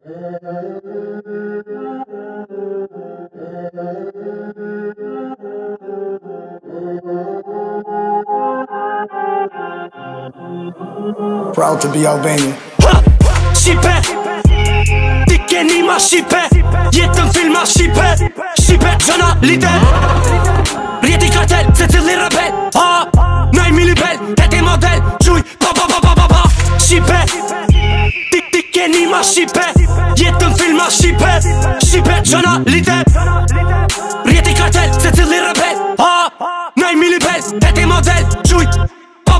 Proud to be Albanian. Shqipe, ti keni ma Shqipe, jetë në film ma Shqipe, Shqipe gjona lite, rjeti kartel, se cili rebel, naj milibel, teti model, gjuj, pa. Shqipe, ti keni ma Shqipe, jetë në film ma Shqipe, Shqipe gjona lite, rjeti kartel, se cili rebel, naj milibel, teti model, gjuj, pa.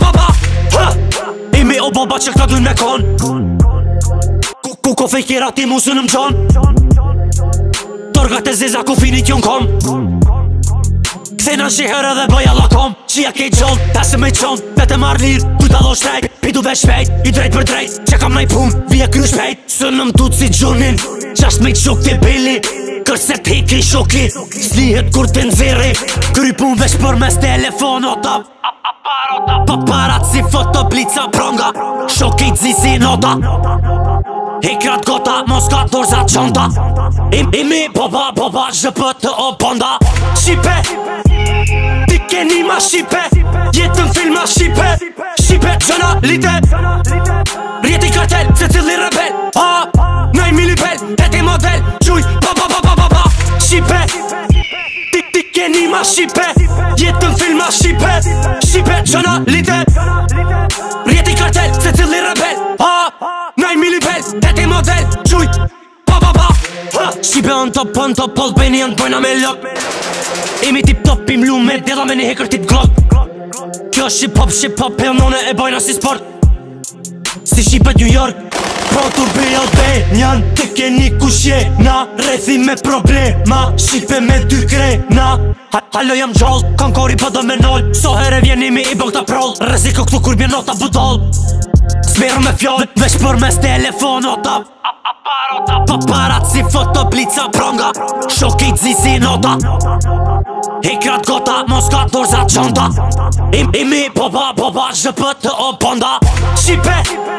Imi o baba që këta dujnë me kon, ku ko fejkira ti musën në mqon, torgat e zeza ku finit jon kom, këthena shiherë dhe bëja lakom, qia kej gjon, tasë me qon, vete marrë lirë, du t'a dho shtrejt, pidu ve shpejt, i drejt për drejt, që kam naj pun, vje kry shpejt, së në mtut si gjunin, qasht me quk t'i bili, kërse t'heki shoki, slihet kur t'in veri, kry pun vesh për mes telefonota, paparat si fotoblica pronga, shoki t'zi si nota, hekrat gota, moska dorza qonta, imi boba zhëpët të o bonda. Shqipe, ti keni ma Shqipe, jetë në film ma Shqipe, Shqipe gjona lite, rjeti kartel, se cili rebel, naj milibel, teti model, gjuj, pa. Shqipe, ti keni ma Shqipe, jetë në film ma Shqipe, Shqipe gjona lite, rjeti kartel, se cili rebel, naj milibel, teti model, gjuj, pa. Shqipe on top, Albani on bojna me lok, imi tip top, im lume, dela me një hekër tip glok, kjo shqip-hop, pelnone e bojna si sport, si Shqipe New York, pro turbi Albanian, të keni kushje, na rethi me problema, Shqipe me dy krena, halo jam gjall, konkori pa do me nol, so here vjenimi i bok ta prol, reziko këtu kur bjen nota budol, smerë me fjall, vesh për mes telefonota, paparat si fotoblica pronga, shoki t'zi si nota, hekrat gota, moska dorza qonta, imi boba zhëpët të o bonda. Shqipe,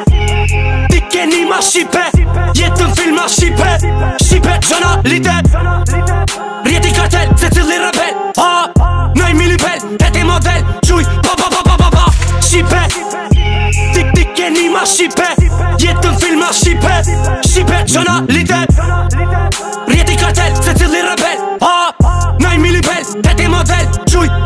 ti keni ma Shqipe, jetë në film ma Shqipe, Shqipe gjona lite, rjeti kartel, se cili rebel, naj milibel, teti model, gjuj, pa. Shqipe, ti keni ma Shqipe, jetë në film ma Shqipe, Shqipe gjona lite, rjeti kartel, se cili rebel, naj milibel, teti model, gjuj,